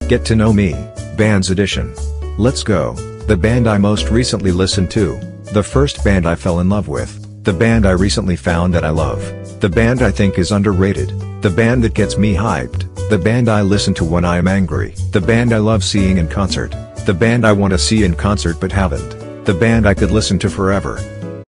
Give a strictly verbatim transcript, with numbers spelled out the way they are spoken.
Get to know me, Bands Edition. Let's go. The band I most recently listened to. The first band I fell in love with. The band I recently found that I love. The band I think is underrated. The band that gets me hyped. The band I listen to when I am angry. The band I love seeing in concert. The band I want to see in concert but haven't. The band I could listen to forever.